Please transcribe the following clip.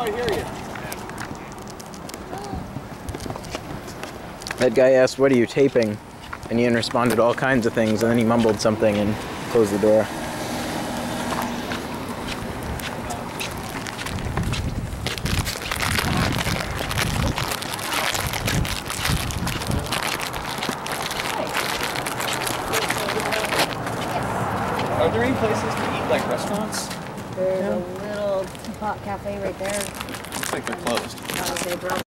I hear you. That guy asked, "What are you taping?" And Ian responded all kinds of things, and then he mumbled something and closed the door. Are there any places to eat, like restaurants? There's a little pot cafe right there. Looks like they're closed. They broke.